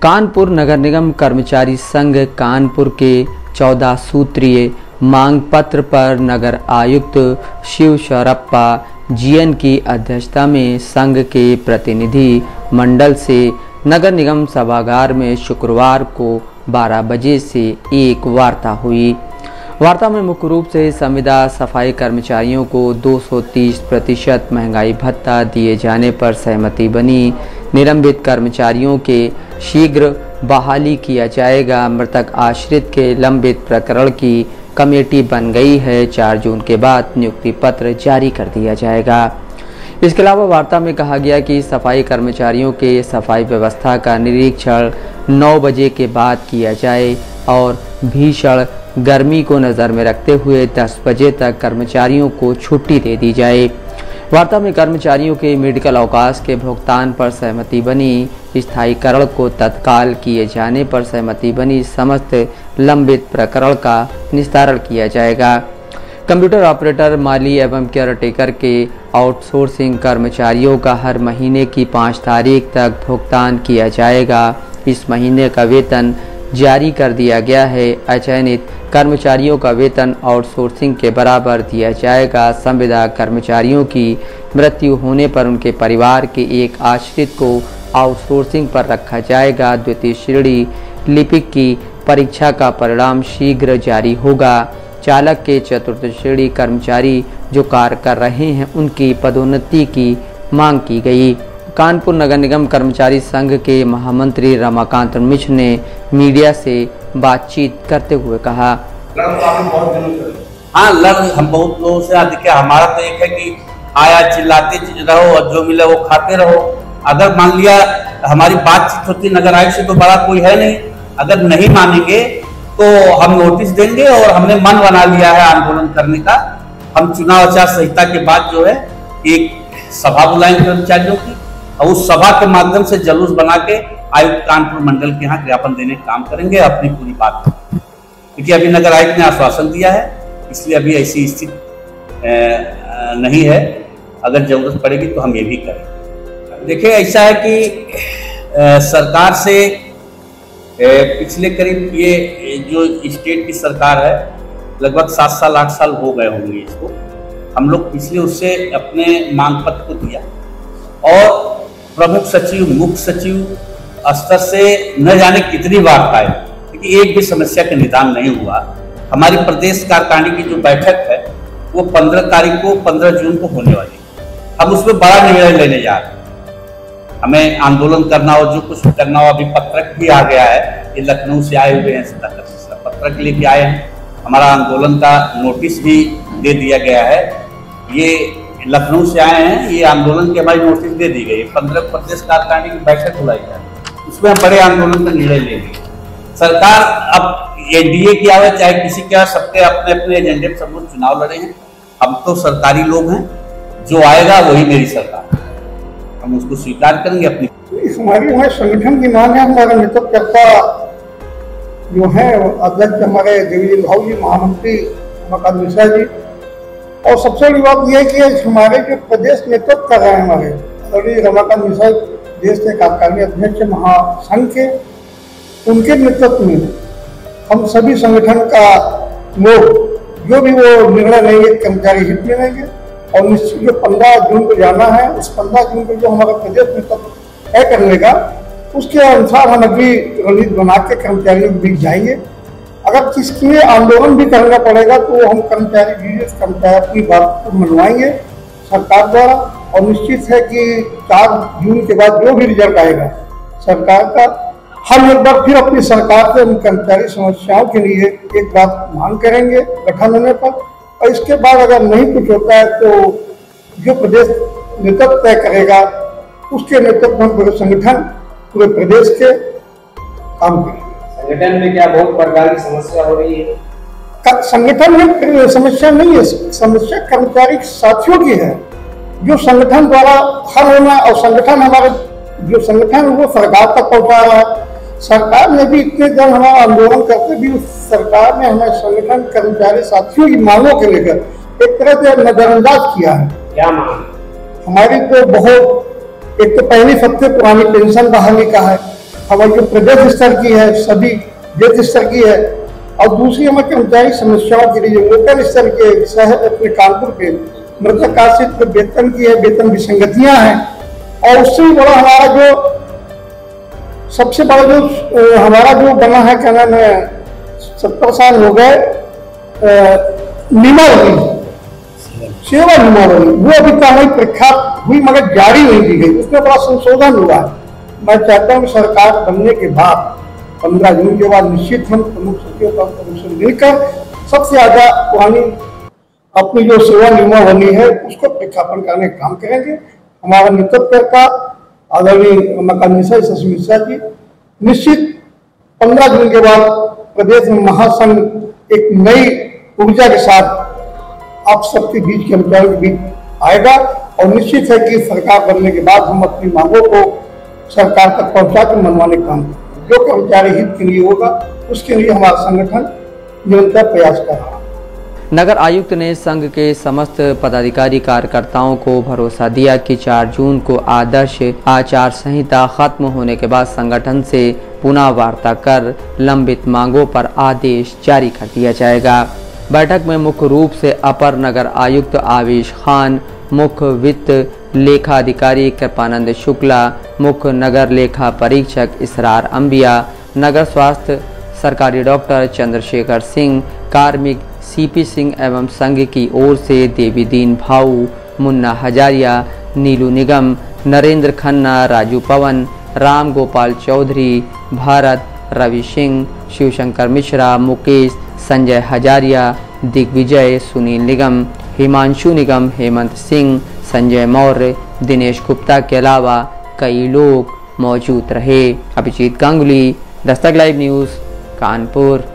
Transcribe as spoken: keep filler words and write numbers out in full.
कानपुर नगर निगम कर्मचारी संघ कानपुर के चौदह सूत्रीय मांग पत्र पर नगर आयुक्त शिव शरप्पा जीएन की अध्यक्षता में संघ के प्रतिनिधि मंडल से नगर निगम सभागार में शुक्रवार को बारह बजे से एक वार्ता हुई। वार्ता में मुख्य रूप से संविदा सफाई कर्मचारियों को दो सौ तीस प्रतिशत महंगाई भत्ता दिए जाने पर सहमति बनी। निलंबित कर्मचारियों के शीघ्र बहाली किया जाएगा। मृतक आश्रित के लंबित प्रकरण की कमेटी बन गई है। चार जून के बाद नियुक्ति पत्र जारी कर दिया जाएगा। इसके अलावा वार्ता में कहा गया कि सफाई कर्मचारियों के सफाई व्यवस्था का निरीक्षण नौ बजे के बाद किया जाए और भीषण गर्मी को नज़र में रखते हुए दस बजे तक कर्मचारियों को छुट्टी दे दी जाए। वार्ता में कर्मचारियों के मेडिकल अवकाश के भुगतान पर सहमति बनी। स्थायीकरण को तत्काल किए जाने पर सहमति बनी। समस्त लंबित प्रकरण का निस्तारण किया जाएगा। कंप्यूटर ऑपरेटर, माली एवं केयरटेकर के आउटसोर्सिंग कर्मचारियों का हर महीने की पाँच तारीख तक भुगतान किया जाएगा। इस महीने का वेतन जारी कर दिया गया है। अचयनित कर्मचारियों का वेतन आउटसोर्सिंग के बराबर दिया जाएगा। संविदा कर्मचारियों की मृत्यु होने पर उनके परिवार के एक आश्रित को आउटसोर्सिंग पर रखा जाएगा। द्वितीय श्रेणी लिपिक की परीक्षा का परिणाम शीघ्र जारी होगा। चालक के चतुर्थ श्रेणी कर्मचारी जो कार्य कर रहे हैं उनकी पदोन्नति की मांग की गई। कानपुर नगर निगम कर्मचारी संघ के महामंत्री रमाकांत मिश्र ने मीडिया से बातचीत करते हुए कहा, हाँ लड़ हम बहुत लोगों से अधिक है। हमारा तो एक है कि आया चिल्लाते रहो और जो मिले वो खाते रहो। अगर मान लिया हमारी बातचीत होती नगर आयुक्त से तो बड़ा कोई है नहीं। अगर नहीं मानेंगे तो हम नोटिस देंगे और हमने मन बना लिया है आंदोलन करने का। हम चुनाव आचार संहिता के बाद जो है एक सभा बुलाएंगे कर्मचारियों की और उस सभा के माध्यम से जुलूस बना के आयुक्त कानपुर मंडल के यहाँ ज्ञापन देने का काम करेंगे अपनी पूरी बात, क्योंकि अभी नगर आयुक्त ने आश्वासन दिया है, इसलिए अभी ऐसी स्थिति नहीं है। अगर जरूरत पड़ेगी तो हम ये भी करेंगे। देखिए ऐसा है कि आ, सरकार से ए, पिछले करीब ये जो स्टेट की सरकार है लगभग सात साल आठ साल हो गए होंगे इसको। हम लोग पिछले उससे अपने मांग पत्र को दिया और प्रमुख सचिव मुख्य सचिव स्तर से न जाने कितनी बार पाए, क्योंकि एक भी समस्या का निदान नहीं हुआ। हमारी प्रदेश कार्यकारिणी की जो बैठक है वो पंद्रह तारीख को पंद्रह जून को होने वाली है। हम उसमें बड़ा निर्णय लेने जा रहे हैं। हमें आंदोलन करना हो, जो कुछ करना हो। अभी पत्रक भी आ गया है, ये लखनऊ से आए हुए हैं, पत्रक लेके आए हैं। हमारा आंदोलन का नोटिस भी दे दिया गया है। ये लखनऊ से आए हैं, ये आंदोलन की हमारी नोटिस दे दी गई। पंद्रह प्रदेश कार्यकारिणी की बैठक बुलाई जाए, उसमें हम बड़े आंदोलन का निर्णय लेंगे। सरकार अब एनडीए की आवे चाहे किसी के, सबके अपने अपने एजेंडे में सब लोग चुनाव लड़े हैं। हम तो सरकारी लोग हैं, जो आएगा वही मेरी सरकार, हम उसको स्वीकार करेंगे। अपनी हमारी हमारे संगठन की मांग है। हमारा नेतृत्वकर्ता जो है अध्यक्ष हमारे देवीजी भाऊ जी, महामंत्री रमाकांत मिश्रा जी, और सबसे बड़ी बात यह है कि हमारे जो प्रदेश नेतृत्व कर रहे हैं हमारे रमाकांत मिश्रा देश के कार्यकारिणी अध्यक्ष महासंघ के, उनके नेतृत्व में हम सभी संगठन का लोग जो भी वो निर्णय लेंगे कर्मचारी हित में लेंगे। और निश्चित जो पंद्रह जून को जाना है, उस पंद्रह जून को जो हमारा प्रदेश नेतृत्व तय कर लेगा उसके अनुसार हम अभी रणनीति बना के कर्मचारियों के बीच जाएंगे। अगर किसके लिए आंदोलन भी करना पड़ेगा तो हम कर्मचारी कर्मचारी अपनी बात को मनवाएंगे सरकार द्वारा। और निश्चित है कि चार जून के बाद जो भी रिजल्ट आएगा सरकार का, हम एक बार फिर अपनी सरकार से उन कर्मचारी समस्याओं के लिए एक बात मांग करेंगे गठन होने पर। और इसके बाद अगर नहीं कुछ होता है तो जो प्रदेश नेतृत्व तय करेगा उसके नेतृत्व में पूरे संगठन पूरे प्रदेश के काम करेंगे। संगठन में क्या बहुत प्रकार की समस्या हो रही है? संगठन में समस्या नहीं है, समस्या कर्मचारी साथियों की है जो संगठन द्वारा हल होना। और संगठन हमारे जो संगठन वो सरकार तक पहुंचा रहा है। सरकार ने भी इतने दिन हमारा आंदोलन करते भी सरकार ने हमारे संगठन कर्मचारी साथियों की मांगों के लेकर एक तरह से नजरअंदाज किया है। क्या मांग? हमारी तो बहुत, एक तो पहली सबसे पुरानी पेंशन बहाली का है, हमारी जो प्रदेश स्तर की है, सभी देश स्तर की है, और दूसरी हमारे कर्मचारी समस्याओं के लिए जो लोकल स्तर के शहर अपने कानपुर के मृतक आश्रित वेतन की है, वेतन विसंगतियां हैं, और उससे भी बड़ा हमारा जो सबसे बड़ा जो हमारा जो बना है, क्या नाम है, सत्तर साल हो गए नियमावली, सेवा नियमावली, वो अभी तक हमारी परीक्षा हुई मगर जारी नहीं की गई, उसमें बड़ा संशोधन हुआ है। मैं चाहता हूँ सरकार बनने के बाद पंद्रह जून के बाद निश्चित हम प्रमुख सचिव से मिलकर सबसे ज्यादा पुरानी अपनी जो सेवा नियमावली है उसको प्रख्यापन करने का काम करेंगे। हमारा नेतृत्वकर्ता आदरणीय मकान मिश्रा शशि मिश्रा जी निश्चित पंद्रह जून के बाद प्रदेश में महासंघ एक नई ऊर्जा के साथ आप सबके बीच, कर्मचारियों के बीच आएगा, और निश्चित है कि सरकार बनने के बाद हम अपनी मांगों को सरकार तक पहुंचा कर मनवाने का काम जो कर्मचारी हित के लिए होगा उसके लिए हमारा संगठन निरंतर प्रयास कर रहा है। नगर आयुक्त ने संघ के समस्त पदाधिकारी कार्यकर्ताओं को भरोसा दिया कि चार जून को आदर्श आचार संहिता खत्म होने के बाद संगठन से पुनः वार्ता कर लंबित मांगों पर आदेश जारी कर दिया जाएगा। बैठक में मुख्य रूप से अपर नगर आयुक्त आवेश खान, मुख्य वित्त लेखा अधिकारी कृपानंद शुक्ला, मुख्य नगर लेखा परीक्षक इसरार अंबिया, नगर स्वास्थ्य सरकारी डॉक्टर चंद्रशेखर सिंह, कार्मिक सीपी सिंह एवं संघ की ओर से देवीदीन भाऊ, मुन्ना हजारिया, नीलू निगम, नरेंद्र खन्ना, राजू पवन, राम गोपाल चौधरी, भारत, रवि सिंह, शिवशंकर मिश्रा, मुकेश, संजय हजारिया, दिग्विजय, सुनील निगम, हिमांशु निगम, हेमंत सिंह, संजय मौर्य, दिनेश गुप्ता के अलावा कई लोग मौजूद रहे। Abhijit Ganguly, Dastak live news, Kanpur.